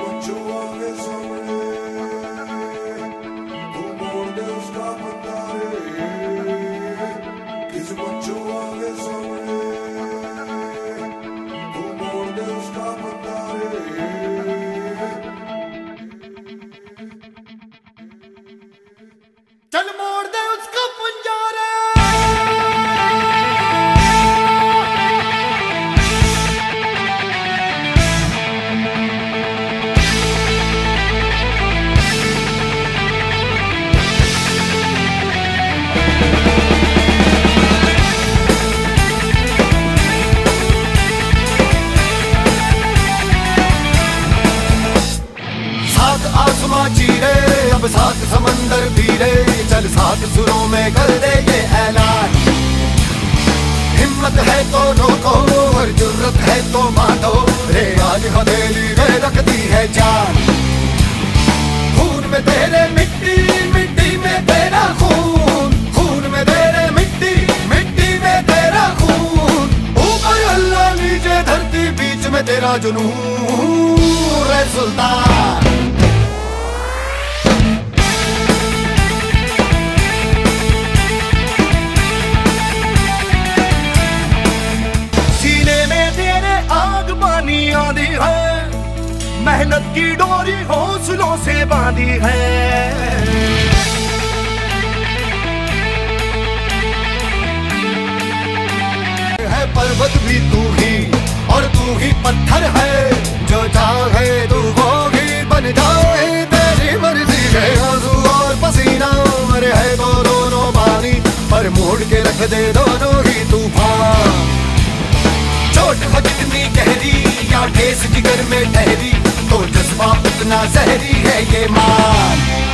सात समंदर पीरे चल सात सुरों में कर दे ये ऐलान। हिम्मत है तो रोको और जुर्रत है तो मानो, रे आज हथेली में रखती है जान। खून में तेरे मिट्टी, मिट्टी में तेरा खून, खून में तेरे मिट्टी, मिट्टी में तेरा खून। ऊपर अल्लाह नीचे धरती बीच में तेरा जुनून, रे सुल्तान। मेहनत की डोरी हौसलों से बांधी है पर्वत भी तू ही और तू ही पत्थर है, जो चाहे तू वो ही बन जाए, तेरी मर्जी है। आंसू और पसीना मरे है तो दोनों पानी, पर मोड़ के रख दे दोनों ही तूफान। चोट हो जितनी गहरी या ठेस जिगर में ठहरी, तो जज्बा उतना जहरी है ये मान।